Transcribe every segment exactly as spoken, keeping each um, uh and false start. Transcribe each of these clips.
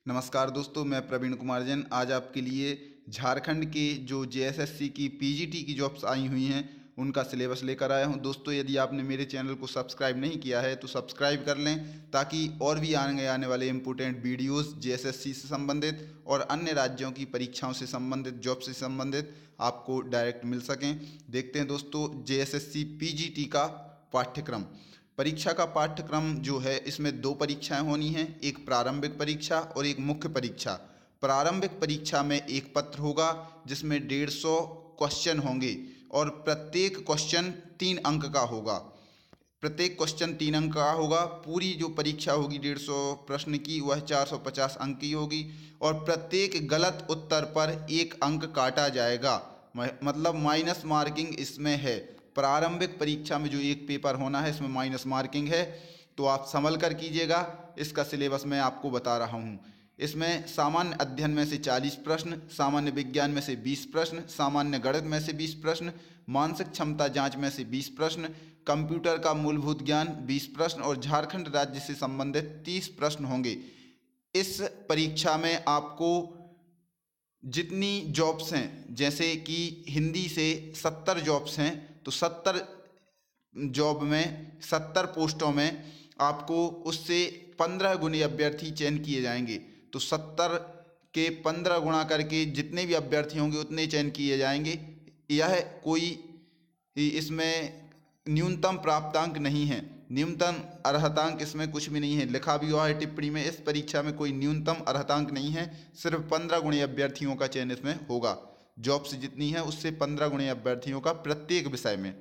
नमस्कार दोस्तों, मैं प्रवीण कुमार जैन आज आपके लिए झारखंड के जो जेएसएससी की पीजीटी की जॉब्स आई हुई हैं उनका सिलेबस लेकर आया हूं। दोस्तों, यदि आपने मेरे चैनल को सब्सक्राइब नहीं किया है तो सब्सक्राइब कर लें ताकि और भी आने आने वाले इम्पोर्टेंट वीडियोस जेएसएससी से संबंधित और अन्य राज्यों की परीक्षाओं से संबंधित, जॉब से संबंधित आपको डायरेक्ट मिल सकें। देखते हैं दोस्तों, जेएसएससी पीजीटी का पाठ्यक्रम। परीक्षा का पाठ्यक्रम जो है, इसमें दो परीक्षाएं होनी हैं, एक प्रारंभिक परीक्षा और एक मुख्य परीक्षा। प्रारंभिक परीक्षा में एक पत्र होगा जिसमें डेढ़ सौ क्वेश्चन होंगे और प्रत्येक क्वेश्चन तीन अंक का होगा। प्रत्येक क्वेश्चन तीन अंक का होगा। पूरी जो परीक्षा होगी डेढ़ सौ प्रश्न की, वह चार सौ पचास अंक की होगी और प्रत्येक गलत उत्तर पर एक अंक काटा जाएगा, मतलब माइनस मार्किंग इसमें है। प्रारंभिक परीक्षा में जो एक पेपर होना है इसमें माइनस मार्किंग है, तो आप संभल कर कीजिएगा। इसका सिलेबस मैं आपको बता रहा हूँ। इसमें सामान्य अध्ययन में से चालीस प्रश्न, सामान्य विज्ञान में से बीस प्रश्न, सामान्य गणित में से बीस प्रश्न, मानसिक क्षमता जांच में से बीस प्रश्न, कंप्यूटर का मूलभूत ज्ञान बीस प्रश्न और झारखंड राज्य से संबंधित तीस प्रश्न होंगे। इस परीक्षा में आपको जितनी जॉब्स हैं, जैसे कि हिंदी से सत्तर जॉब्स हैं, तो सत्तर जॉब में सत्तर पोस्टों में आपको उससे पंद्रह गुने अभ्यर्थी चयन किए जाएंगे। तो सत्तर के पंद्रह गुणा करके जितने भी अभ्यर्थी होंगे उतने चयन किए जाएंगे। यह कोई इसमें न्यूनतम प्राप्तांक नहीं है, न्यूनतम अर्हतांक इसमें कुछ भी नहीं है। लिखा भी हुआ है टिप्पणी में, इस परीक्षा में कोई न्यूनतम अर्हतांक नहीं है, सिर्फ पंद्रह गुणे अभ्यर्थियों का चयन इसमें होगा। जॉब्स जितनी है उससे पंद्रह गुणे अभ्यर्थियों का प्रत्येक विषय में।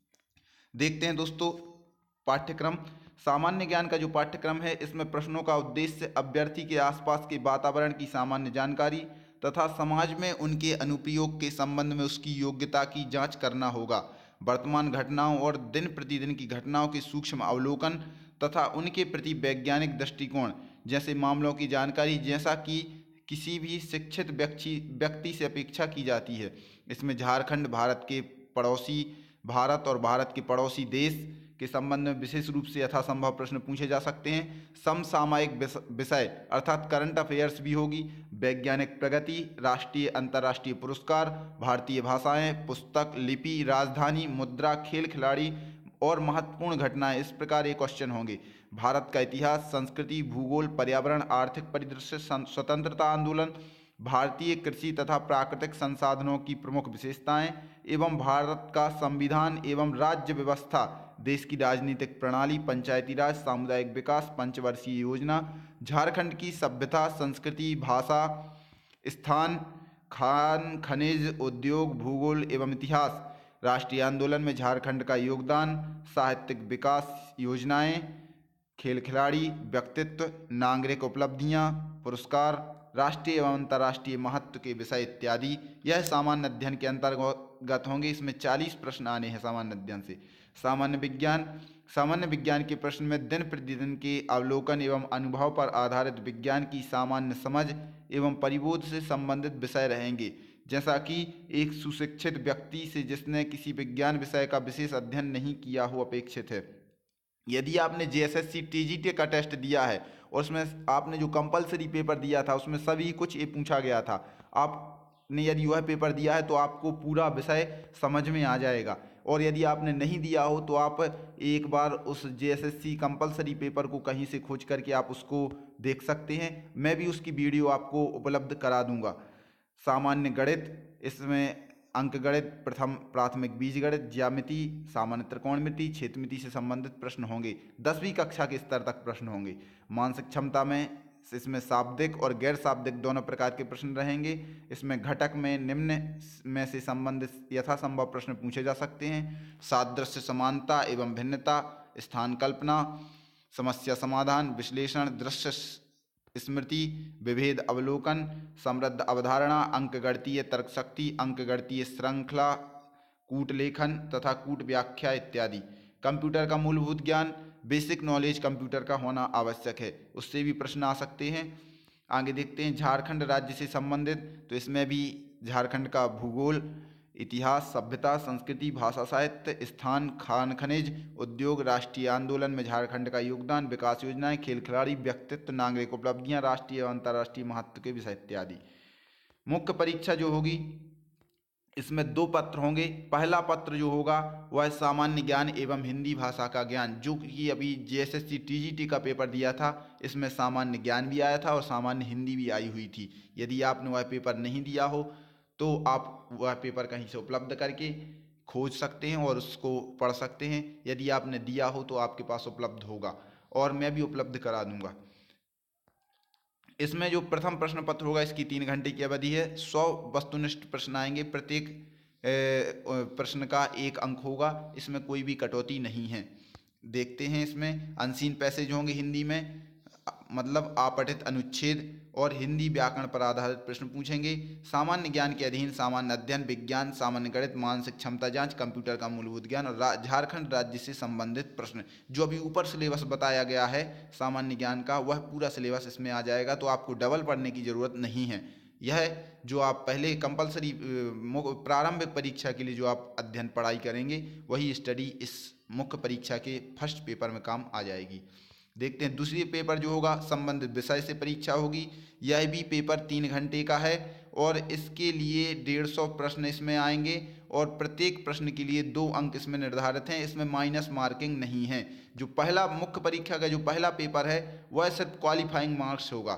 देखते हैं दोस्तों पाठ्यक्रम। सामान्य ज्ञान का जो पाठ्यक्रम है, इसमें प्रश्नों का उद्देश्य अभ्यर्थी के आसपास के वातावरण की सामान्य जानकारी तथा समाज में उनके अनुप्रयोग के संबंध में उसकी योग्यता की जांच करना होगा। वर्तमान घटनाओं और दिन प्रतिदिन की घटनाओं के सूक्ष्म अवलोकन तथा उनके प्रति वैज्ञानिक दृष्टिकोण जैसे मामलों की जानकारी, जैसा कि किसी भी शिक्षित व्यक्ति व्यक्ति से अपेक्षा की जाती है। इसमें झारखंड, भारत के पड़ोसी भारत और भारत के पड़ोसी देश के संबंध में विशेष रूप से यथासंभव प्रश्न पूछे जा सकते हैं। समसामयिक विषय अर्थात करंट अफेयर्स भी होगी। वैज्ञानिक प्रगति, राष्ट्रीय अंतर्राष्ट्रीय पुरस्कार, भारतीय भाषाएं, पुस्तक, लिपि, राजधानी, मुद्रा, खेल खिलाड़ी और महत्वपूर्ण घटनाएं, इस प्रकार ये क्वेश्चन होंगे। भारत का इतिहास, संस्कृति, भूगोल, पर्यावरण, आर्थिक परिदृश्य, स्वतंत्रता आंदोलन, भारतीय कृषि तथा प्राकृतिक संसाधनों की प्रमुख विशेषताएं एवं भारत का संविधान एवं राज्य व्यवस्था, देश की राजनीतिक प्रणाली, पंचायती राज, सामुदायिक विकास, पंचवर्षीय योजना, झारखंड की सभ्यता, संस्कृति, भाषा, स्थान, खान खनिज, उद्योग, भूगोल एवं इतिहास, राष्ट्रीय आंदोलन में झारखंड का योगदान, साहित्यिक विकास योजनाएं, खेल खिलाड़ी, व्यक्तित्व, नागरिक उपलब्धियां, पुरस्कार, राष्ट्रीय एवं अंतर्राष्ट्रीय महत्व के विषय इत्यादि, यह सामान्य अध्ययन के अंतर्गत होंगे। इसमें चालीस प्रश्न आने हैं सामान्य अध्ययन से। सामान्य विज्ञान, सामान्य विज्ञान के प्रश्न में दिन प्रतिदिन के अवलोकन एवं अनुभव पर आधारित विज्ञान की सामान्य समझ एवं परिबोध से संबंधित विषय रहेंगे, जैसा कि एक सुशिक्षित व्यक्ति से जिसने किसी विज्ञान विषय का विशेष अध्ययन नहीं किया हो अपेक्षित है। यदि आपने जेएसएससी टीजीटी का टेस्ट दिया है और उसमें आपने जो कंपलसरी पेपर दिया था उसमें सभी कुछ ये पूछा गया था, आपने यदि वह पेपर दिया है तो आपको पूरा विषय समझ में आ जाएगा। और यदि आपने नहीं दिया हो तो आप एक बार उस जेएसएससी कंपलसरी पेपर को कहीं से खोज करके आप उसको देख सकते हैं। मैं भी उसकी वीडियो आपको उपलब्ध करा दूंगा। सामान्य गणित, इसमें अंकगणित, प्रथम प्राथमिक बीजगणित, ज्यामिति, सामान्य त्रिकोणमिति, क्षेत्रमिति से संबंधित प्रश्न होंगे। दसवीं कक्षा के स्तर तक प्रश्न होंगे। मानसिक क्षमता में इसमें शाब्दिक और गैर शाब्दिक दोनों प्रकार के प्रश्न रहेंगे। इसमें घटक में निम्न में से संबंधित यथासंभव प्रश्न पूछे जा सकते हैं। सादृश्य, समानता एवं भिन्नता, स्थान कल्पना, समस्या समाधान, विश्लेषण, दृश्य स्मृति, विभेद अवलोकन, समृद्ध अवधारणा, अंकगणितीय तर्कशक्ति, अंकगणितीय श्रृंखला, कूट लेखन तथा कूट व्याख्या इत्यादि। कंप्यूटर का मूलभूत ज्ञान, बेसिक नॉलेज कंप्यूटर का होना आवश्यक है, उससे भी प्रश्न आ सकते हैं। आगे देखते हैं झारखंड राज्य से संबंधित, तो इसमें भी झारखंड का भूगोल इतिहास, सभ्यता, संस्कृति, भाषा, साहित्य, स्थान, खान खनिज, उद्योग, राष्ट्रीय आंदोलन में झारखंड का योगदान, विकास योजनाएं, खेल खिलाड़ी, व्यक्तित्व, नागरिक उपलब्धियां, राष्ट्रीय एवं अंतर्राष्ट्रीय महत्व के विषय इत्यादि। मुख्य परीक्षा जो होगी इसमें दो पत्र होंगे। पहला पत्र जो होगा वह सामान्य ज्ञान एवं हिंदी भाषा का ज्ञान, जो कि अभी जेएसएससी टीजीटी का पेपर दिया था, इसमें सामान्य ज्ञान भी आया था और सामान्य हिंदी भी आई हुई थी। यदि आपने वह पेपर नहीं दिया हो तो आप वह पेपर कहीं से उपलब्ध करके खोज सकते हैं और उसको पढ़ सकते हैं। यदि आपने दिया हो तो आपके पास उपलब्ध होगा और मैं भी उपलब्ध करा दूंगा। इसमें जो प्रथम प्रश्न पत्र होगा इसकी तीन घंटे की अवधि है। सौ वस्तुनिष्ठ प्रश्न आएंगे, प्रत्येक प्रश्न का एक अंक होगा, इसमें कोई भी कटौती नहीं है। देखते हैं इसमें अनसीन पैसेज होंगे हिंदी में, मतलब अपठित अनुच्छेद और हिंदी व्याकरण पर आधारित प्रश्न पूछेंगे। सामान्य ज्ञान के अधीन सामान्य अध्ययन, विज्ञान, सामान्य गणित, मानसिक क्षमता जांच, कंप्यूटर का मूलभूत ज्ञान और रा, झारखंड राज्य से संबंधित प्रश्न। जो अभी ऊपर सिलेबस बताया गया है सामान्य ज्ञान का, वह पूरा सिलेबस इसमें आ जाएगा, तो आपको डबल पढ़ने की जरूरत नहीं है। यह जो आप पहले कंपलसरी प्रारंभिक परीक्षा के लिए जो आप अध्ययन पढ़ाई करेंगे, वही स्टडी इस मुख्य परीक्षा के फर्स्ट पेपर में काम आ जाएगी। देखते हैं दूसरी पेपर जो होगा संबंधित विषय से परीक्षा होगी। यह भी पेपर तीन घंटे का है और इसके लिए डेढ़ सौ प्रश्न इसमें आएंगे और प्रत्येक प्रश्न के लिए दो अंक इसमें निर्धारित हैं। इसमें माइनस मार्किंग नहीं है। जो पहला मुख्य परीक्षा का जो पहला पेपर है वह सिर्फ क्वालिफाइंग मार्क्स होगा।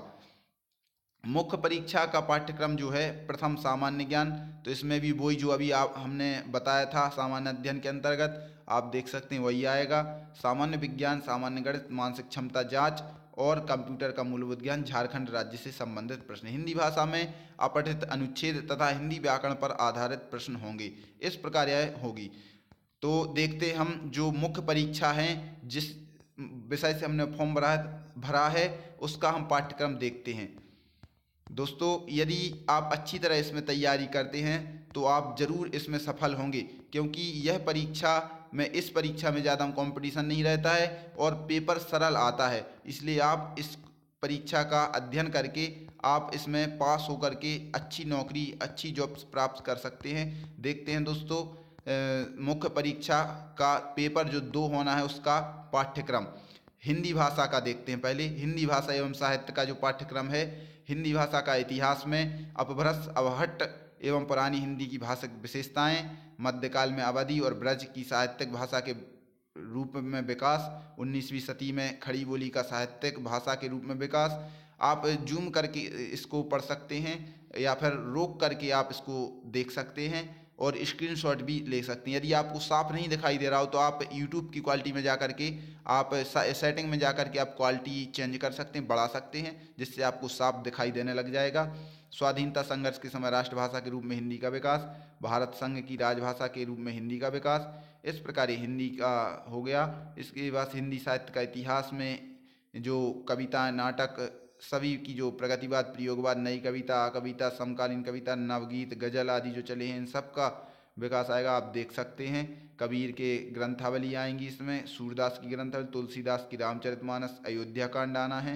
मुख्य परीक्षा का पाठ्यक्रम जो है प्रथम सामान्य ज्ञान, तो इसमें भी वही जो अभी आप हमने बताया था सामान्य अध्ययन के अंतर्गत आप देख सकते हैं वही आएगा। सामान्य विज्ञान, सामान्य गणित, मानसिक क्षमता जांच और कंप्यूटर का मूलभूत ज्ञान, झारखंड राज्य से संबंधित प्रश्न। हिंदी भाषा में अपठित अनुच्छेद तथा हिंदी व्याकरण पर आधारित प्रश्न होंगे। इस प्रकार यह होगी। तो देखते हम जो मुख्य परीक्षा है जिस विषय से हमने फॉर्म भरा भरा है उसका हम पाठ्यक्रम देखते हैं। दोस्तों यदि आप अच्छी तरह इसमें तैयारी करते हैं तो आप ज़रूर इसमें सफल होंगे, क्योंकि यह परीक्षा में इस परीक्षा में ज़्यादा कंपटीशन नहीं रहता है और पेपर सरल आता है। इसलिए आप इस परीक्षा का अध्ययन करके आप इसमें पास होकर के अच्छी नौकरी, अच्छी जॉब्स प्राप्त कर सकते हैं। देखते हैं दोस्तों मुख्य परीक्षा का पेपर जो दो होना है उसका पाठ्यक्रम। हिंदी भाषा का देखते हैं पहले। हिंदी भाषा एवं साहित्य का जो पाठ्यक्रम है, हिंदी भाषा का इतिहास में अपभ्रंश, अवहट्ट एवं पुरानी हिंदी की भाषिक विशेषताएं, मध्यकाल में अवधि और ब्रज की साहित्यिक भाषा के रूप में विकास, उन्नीसवीं सदी में खड़ी बोली का साहित्यिक भाषा के रूप में विकास। आप जूम करके इसको पढ़ सकते हैं या फिर रोक करके आप इसको देख सकते हैं और स्क्रीनशॉट भी ले सकते हैं। यदि आपको साफ नहीं दिखाई दे रहा हो तो आप यूट्यूब की क्वालिटी में जा करके आप सेटिंग में जा करके आप क्वालिटी चेंज कर सकते हैं, बढ़ा सकते हैं, जिससे आपको साफ दिखाई देने लग जाएगा। स्वाधीनता संघर्ष के समय राष्ट्रभाषा के रूप में हिंदी का विकास, भारत संघ की राजभाषा के रूप में हिंदी का विकास। इस प्रकार ये हिंदी का हो गया। इसके बाद हिंदी साहित्य का इतिहास में जो कविता, नाटक सभी की जो प्रगतिवाद, प्रयोगवाद, नई कविता, कविता, समकालीन कविता, नवगीत, गजल आदि जो चले हैं इन सब का विकास आएगा। आप देख सकते हैं कबीर के ग्रंथावली आएंगी इसमें, सूरदास की ग्रंथावली, तुलसीदास की रामचरितमानस, अयोध्या कांड आना है,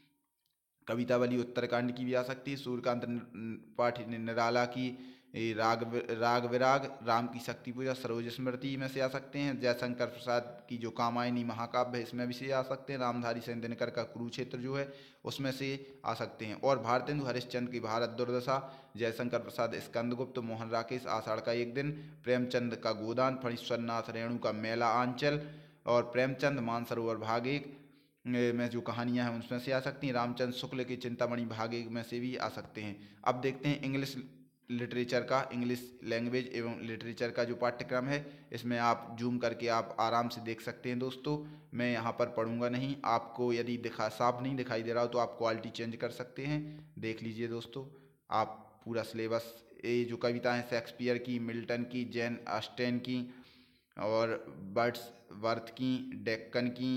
कवितावली उत्तरकांड की भी आ सकती है, सूर्यकांत पाठ निराला की राग राग विराग, राम की शक्ति पूजा, सरोज स्मृति में से आ सकते हैं, जयशंकर प्रसाद की जो कामायनी महाकाव्य है इसमें भी से आ सकते हैं, रामधारी सिंह दिनकर का कुरुक्षेत्र जो है उसमें से आ सकते हैं, और भारतेंदु हरिश्चंद्र की भारत दुर्दशा, जयशंकर प्रसाद स्कंदगुप्त, मोहन राकेश आषाढ़ का एक दिन, प्रेमचंद का गोदान, फणीश्वर नाथ रेणु का मेला आंचल और प्रेमचंद मानसरोवर भाग एक में जो कहानियां हैं उसमें से आ सकती हैं, रामचंद्र शुक्ल की चिंतामणि भाग एक में से भी आ सकते हैं। अब देखते हैं इंग्लिश लिटरेचर का, इंग्लिश लैंग्वेज एवं लिटरेचर का जो पाठ्यक्रम है इसमें आप जूम करके आप आराम से देख सकते हैं। दोस्तों मैं यहाँ पर पढ़ूंगा नहीं, आपको यदि दिखा साफ नहीं दिखाई दे रहा हो तो आप क्वालिटी चेंज कर सकते हैं। देख लीजिए दोस्तों, आप पूरा सिलेबस, ये जो कविताएं शेक्सपियर की, मिल्टन की, जैन ऑस्टेन की और वर्ड्सवर्थ की, डेक्कन की,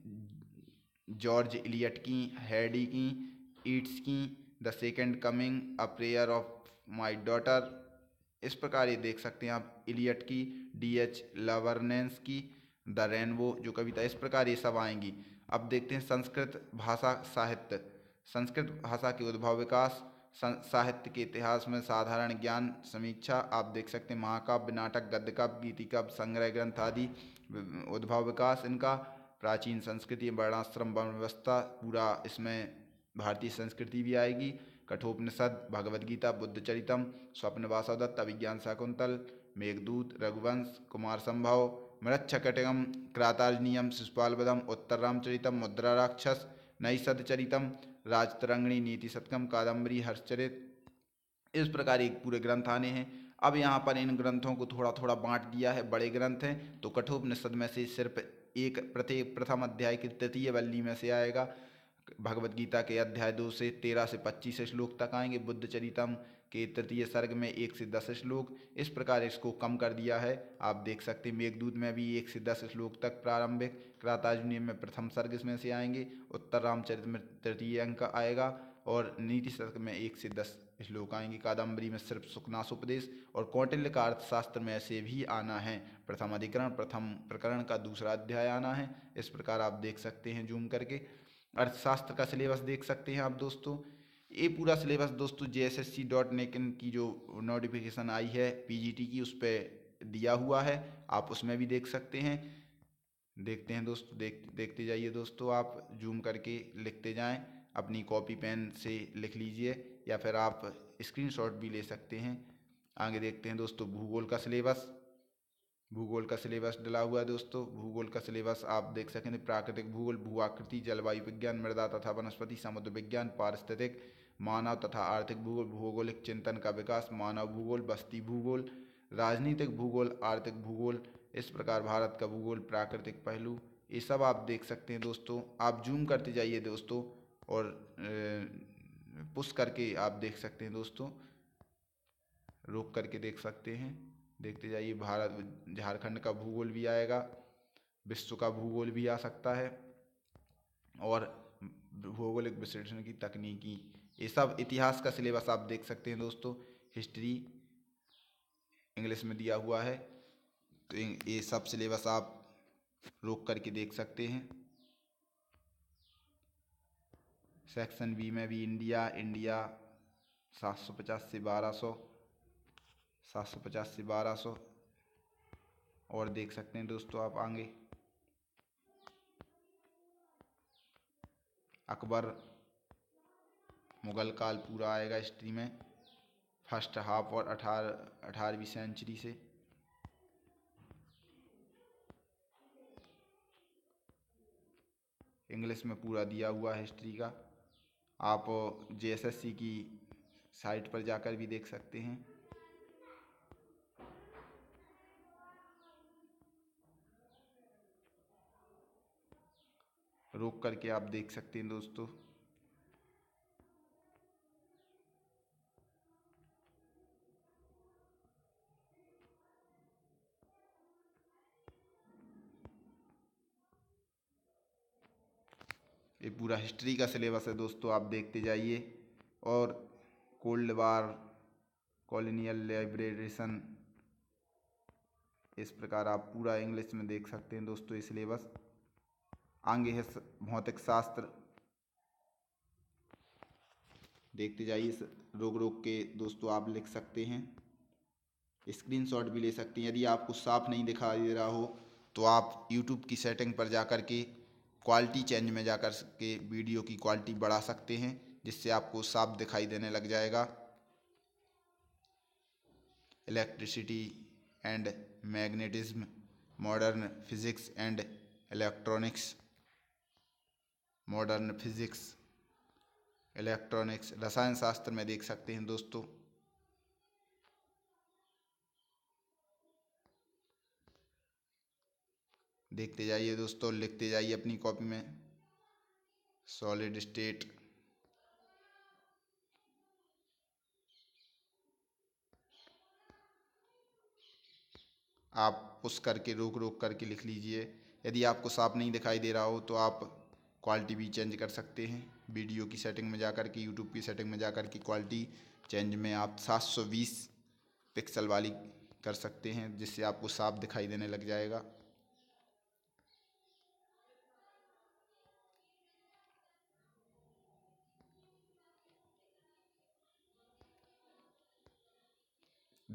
जॉर्ज इलियट की, हैडी की, ईट्स की, the second coming, a prayer of my daughter, इस प्रकार ये देख सकते हैं आप, इलियट की, डी एच लवर्नेंस की, द रेनबो जो कविता, इस प्रकार ये सब आएंगी। अब देखते हैं संस्कृत भाषा साहित्य। संस्कृत भाषा के उद्भव विकास, साहित्य के इतिहास में साधारण ज्ञान समीक्षा आप देख सकते हैं। महाकाव्य, नाटक, गद्य काव्य, गीति काव्य, संग्रह ग्रंथ आदि, उद्भव विकास इनका, प्राचीन संस्कृति, वर्णाश्रम वर्ण व्यवस्था, पूरा इसमें भारतीय संस्कृति भी आएगी। कठोपनिषद, भगवद गीता, बुद्ध चरितम, स्वप्न वासवदत्त, अभिज्ञान शाकुंतल, मेघदूत, रघुवंश, कुमार संभव, मृच्छकटिकम, क्रातार्जुनीयम, शिशुपालवधम, उत्तर रामचरितम, मुद्रा राक्षस, नैषध चरितम, राजतरंगिणी, नीति शतकम, कादम्बरी, हर्षचरित, इस प्रकार एक पूरे ग्रंथ आने हैं। अब यहाँ पर इन ग्रंथों को थोड़ा थोड़ा बांट दिया है, बड़े ग्रंथ हैं तो कठोपनिषद में से सिर्फ एक प्रत्येक प्रथम अध्याय की तृतीय वल्ली में से आएगा। भगवद गीता के अध्याय दो से तेरह से पच्चीस श्लोक तक आएंगे। बुद्ध चरितम के तृतीय सर्ग में एक से दस श्लोक, इस प्रकार इसको कम कर दिया है। आप देख सकते हैं मेघदूत में भी एक से दस श्लोक तक प्रारंभिक, क्रातार्जुनीय में प्रथम सर्ग इसमें से आएंगे, उत्तर रामचरित में तृतीय अंक आएगा और नीति शतक में एक से दस श्लोक आएंगे। कादम्बरी में सिर्फ सुखनासोपदेश और कौटिल्य का अर्थशास्त्र में ऐसे भी आना है। प्रथम अधिकरण प्रथम प्रकरण का दूसरा अध्याय आना है। इस प्रकार आप देख सकते हैं जूम करके। अर्थशास्त्र का सिलेबस देख सकते हैं आप दोस्तों। ये पूरा सिलेबस दोस्तों J S S C dot नेकिन की जो नोटिफिकेशन आई है पीजीटी की, उस पर दिया हुआ है, आप उसमें भी देख सकते हैं। देखते हैं दोस्तों, देख देखते जाइए दोस्तों, आप जूम करके लिखते जाएं, अपनी कॉपी पेन से लिख लीजिए या फिर आप स्क्रीनशॉट भी ले सकते हैं। आगे देखते हैं दोस्तों भूगोल का सिलेबस। भूगोल का सिलेबस डला हुआ है दोस्तों। भूगोल का सिलेबस आप देख सकें, प्राकृतिक भूगोल, भू आकृति, जलवायु विज्ञान, मृदा तथा वनस्पति, समुद्र विज्ञान, पारिस्थितिक, मानव तथा आर्थिक भूगोल, भौगोलिक चिंतन का विकास, मानव भूगोल, बस्ती भूगोल, राजनीतिक भूगोल, आर्थिक भूगोल, इस प्रकार भारत का भूगोल, प्राकृतिक पहलू, ये सब आप देख सकते हैं दोस्तों। आप जूम करते जाइए दोस्तों और पुश करके आप देख सकते हैं दोस्तों, रोक करके देख सकते हैं, देखते जाइए। भारत झारखंड का भूगोल भी आएगा, विश्व का भूगोल भी आ सकता है और भौगोलिक विश्लेषण की तकनीकी, ये सब इतिहास का सिलेबस आप देख सकते हैं दोस्तों। हिस्ट्री इंग्लिश में दिया हुआ है तो ये सब सिलेबस आप रोक करके देख सकते हैं। सेक्शन बी में भी इंडिया इंडिया सात सौ पचास से बारह सौ सात सौ पचास से बारह सौ और देख सकते हैं दोस्तों आप आगे। अकबर मुगल काल पूरा आएगा हिस्ट्री में, फर्स्ट हाफ और अठारह अठारहवीं सेंचुरी से। इंग्लिश में पूरा दिया हुआ है हिस्ट्री का, आप जे एस एस सी की साइट पर जाकर भी देख सकते हैं। रोक करके आप देख सकते हैं दोस्तों। ये पूरा हिस्ट्री का सिलेबस है दोस्तों, आप देखते जाइए। और कोल्ड वार, कॉलोनियल लिबरेशन, इस प्रकार आप पूरा इंग्लिश में देख सकते हैं दोस्तों ये सिलेबस। आगे है भौतिक शास्त्र, देखते जाइए, रोक रोक के दोस्तों आप लिख सकते हैं, स्क्रीनशॉट भी ले सकते हैं। यदि आपको साफ नहीं दिखाई दे रहा हो तो आप यूट्यूब की सेटिंग पर जाकर के क्वालिटी चेंज में जाकर के वीडियो की क्वालिटी बढ़ा सकते हैं, जिससे आपको साफ दिखाई देने लग जाएगा। Electricity and magnetism, modern physics and electronics, modern physics electronics, रसायन शास्त्र में देख सकते हैं दोस्तों। देखते जाइए दोस्तों, लिखते जाइए अपनी कॉपी में। सॉलिड स्टेट, आप पुश करके रोक रोक करके लिख लीजिए। यदि आपको साफ नहीं दिखाई दे रहा हो तो आप क्वालिटी भी चेंज कर सकते हैं। वीडियो की सेटिंग में जाकर के, यूट्यूब की सेटिंग में जाकर के क्वालिटी चेंज में आप सात सौ बीस पिक्सल वाली कर सकते हैं, जिससे आपको साफ दिखाई देने लग जाएगा।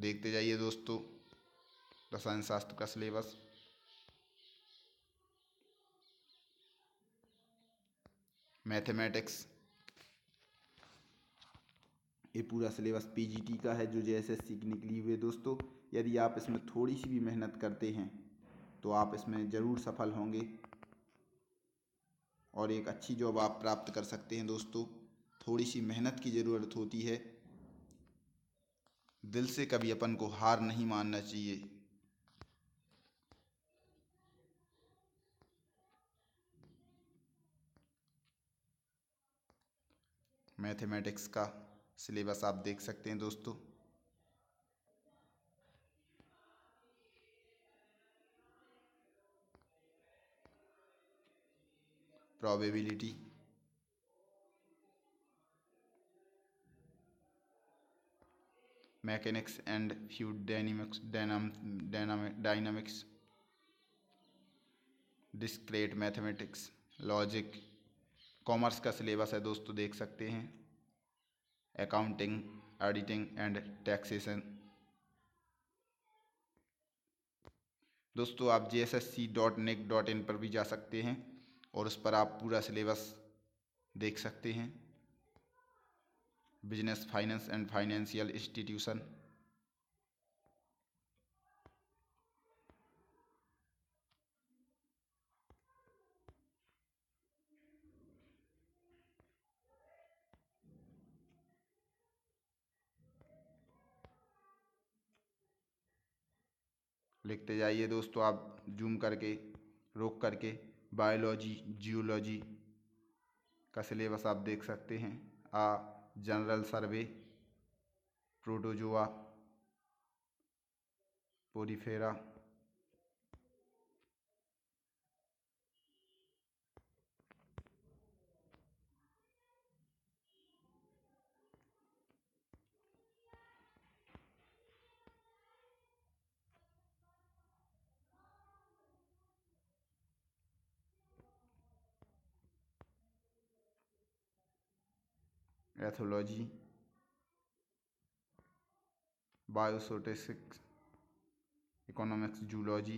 देखते जाइए दोस्तों रसायन शास्त्र का सिलेबस। मैथमेटिक्स, ये पूरा सिलेबस पीजीटी का है जो जेएसएससी की निकली हुई है दोस्तों। यदि आप इसमें थोड़ी सी भी मेहनत करते हैं तो आप इसमें ज़रूर सफल होंगे और एक अच्छी जॉब आप प्राप्त कर सकते हैं दोस्तों। थोड़ी सी मेहनत की ज़रूरत होती है, दिल से कभी अपन को हार नहीं मानना चाहिए। मैथमेटिक्स का सिलेबस आप देख सकते हैं दोस्तों। Probability, mechanics and fluid dynamics dynamics discrete mathematics, logic. Commerce का सिलेबस है दोस्तों, देख सकते हैं। Accounting, auditing and taxation. दोस्तों आप G S S C dot nic dot in पर भी जा सकते हैं और उस पर आप पूरा सिलेबस देख सकते हैं। Business, finance and financial institution. लिखते जाइए दोस्तों आप जूम करके, रोक करके। बायोलॉजी, जियोलॉजी का सिलेबस आप देख सकते हैं। आ general survey, protozoa, porifera, ethology, biostatistics, economics, zoology.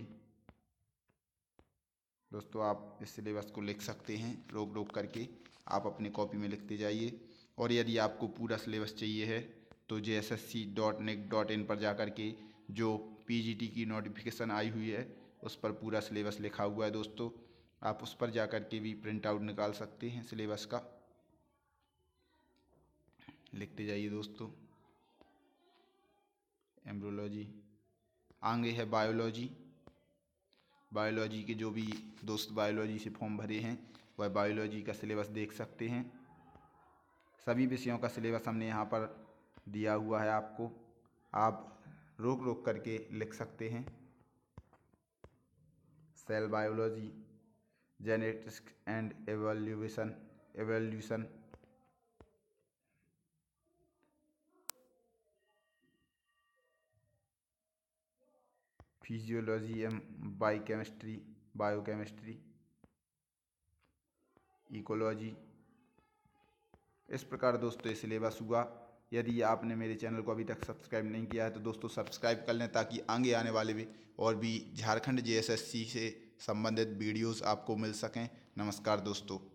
दोस्तों आप इस सिलेबस को लिख सकते हैं, रोक रोक करके आप अपनी कॉपी में लिखते जाइए। और यदि आपको पूरा सिलेबस चाहिए है तो J S S C dot nic dot in पर जा कर के जो पी जी टी की नोटिफिकेशन आई हुई है उस पर पूरा सिलेबस लिखा हुआ है दोस्तों। आप उस पर जा कर के भी प्रिंट आउट निकाल सकते हैं सिलेबस का। लिखते जाइए दोस्तों। एम्ब्रोलॉजी, आगे है बायोलॉजी। बायोलॉजी के जो भी दोस्त बायोलॉजी से फॉर्म भरे हैं वह बायोलॉजी का सिलेबस देख सकते हैं। सभी विषयों का सिलेबस हमने यहाँ पर दिया हुआ है आपको, आप रोक रोक करके लिख सकते हैं। Cell biology, genetics and evolution evolution physiology and biochemistry biochemistry ecology. इस प्रकार दोस्तों ये सिलेबस हुआ। यदि आपने मेरे चैनल को अभी तक सब्सक्राइब नहीं किया है तो दोस्तों सब्सक्राइब कर लें ताकि आगे आने वाले भी और भी Jharkhand J S S C से संबंधित वीडियोस आपको मिल सकें। नमस्कार दोस्तों।